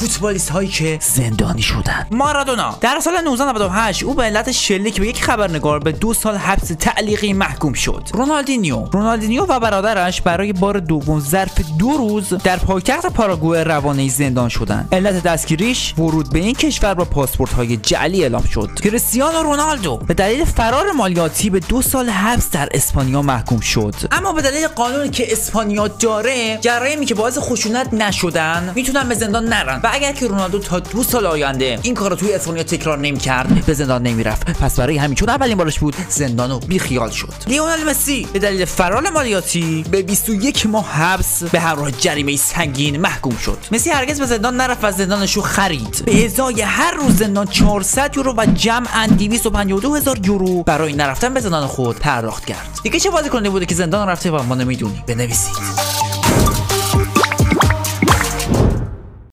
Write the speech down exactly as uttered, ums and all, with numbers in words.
فوتبالیست هایی که زندانی شدن. مارادونا در سال نوزده نود و هشت او به علت شلیک به یک خبرنگار به دو سال حبس تعلیقی محکوم شد. رونالدینیو رونالدینیو و برادرش برای بار دوم ظرف دو روز در پایتخت پاراگوئه روانه‌ای زندان شدند. علت دستگیریش ورود به این کشور با پاسپورت‌های جعلی اعلام شد. کریستیانو رونالدو به دلیل فرار مالیاتی به دو سال حبس در اسپانیا محکوم شد. اما به دلیل قانونی که اسپانیا داره، جرایمی که باعث خشونت نشدن میتونن به زندان نرن و اگر که رونالدو تا دو سال آینده این کارو توی اسپانیا تکرار نمی‌کرد، به زندان نمیرفت. پس برای همین چون اولین بارش بود، زندانو بیخیال شد. لیونل مسی به دلیل فرار مالیاتی به بیست و یک ماه حبس به همراه جریمه سنگین محکوم شد. مسی هرگز به زندان نرفت و زندانش رو خرید. به ازای هر روز زندان چهارصد یورو و جمعاً دویست و پنجاه و دو هزار یورو برای نرفتن به زندان خود پرداخت کرد. دیگه چه بازیکنی بوده که زندان رفته و ما نمیدونیم؟ بنویسید.